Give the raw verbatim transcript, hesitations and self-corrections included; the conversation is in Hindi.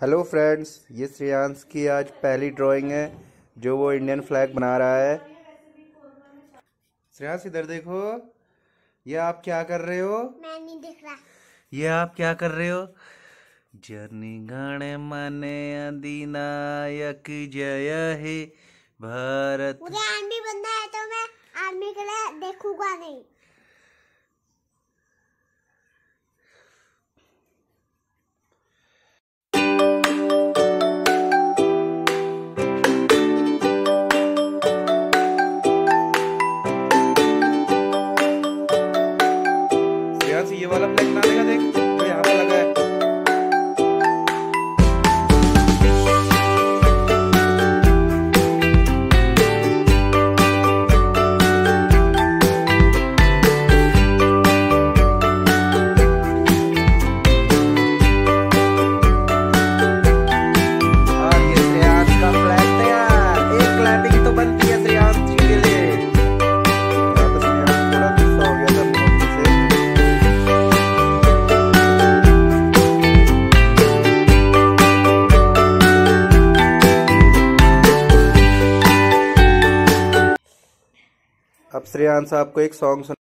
हेलो फ्रेंड्स, ये श्रेयांश की आज पहली ड्राइंग है जो वो इंडियन फ्लैग बना रहा है। श्रेयांश इधर देखो, ये आप क्या कर रहे हो? मैं नहीं दिख रहा। ये आप क्या कर रहे हो? जर्नी गण मन अधिनायक जय हे भारत। मुझे आर्मी बनना है तो मैं आर्मी के लिए देखूंगा नहीं। ये वाला फ्लैग बना देगा, देख तो यहाँ पे लगा है। और ये श्रेयांश का फ्लैग तैयार। एक क्लैपिंग तो बनती है श्रेयांश जी के लिए। यहाँ पे श्रेयांश थोड़ा गुस्सा हो गया था मोदी से। अब श्रेयांश आपको एक सॉन्ग सुना